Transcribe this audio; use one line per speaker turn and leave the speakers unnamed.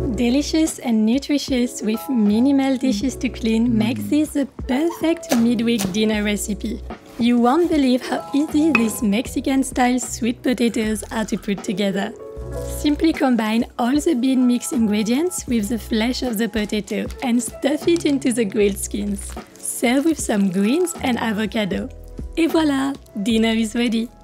Delicious and nutritious with minimal dishes to clean makes this the perfect midweek dinner recipe. You won't believe how easy these Mexican-style sweet potatoes are to put together. Simply combine all the bean mix ingredients with the flesh of the potato and stuff it into the grilled skins. Serve with some greens and avocado. Et voilà, dinner is ready!